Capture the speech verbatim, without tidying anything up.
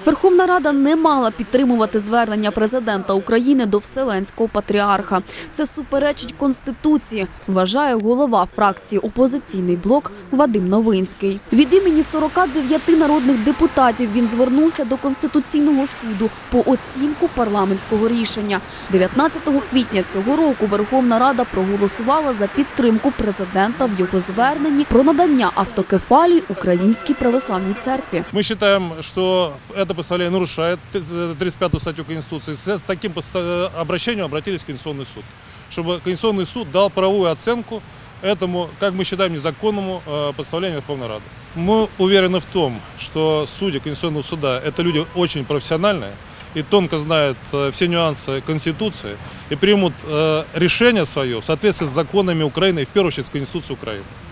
Верховна Рада не мала підтримувати звернення президента України до Вселенського патріарха. Це суперечить Конституції, вважає голова фракції «Опозиційний блок» Вадим Новинський. Від імені сорока дев'яти народних депутатів він звернувся до Конституційного суду по оцінку парламентського рішення. дев'ятнадцятого квітня цього року Верховна Рада проголосувала за підтримку президента в його зверненні про надання автокефалії Українській православній церкві. Ми вважаємо, що це постановление нарушает тридцать пятую статью Конституции. С таким обращением обратились в Конституционный суд, чтобы Конституционный суд дал правовую оценку этому, как мы считаем, незаконному постановлению Верховной Рады. Мы уверены в том, что судьи Конституционного суда – это люди очень профессиональные и тонко знают все нюансы Конституции и примут решение свое в соответствии с законами Украины и в первую очередь с Конституцией Украины.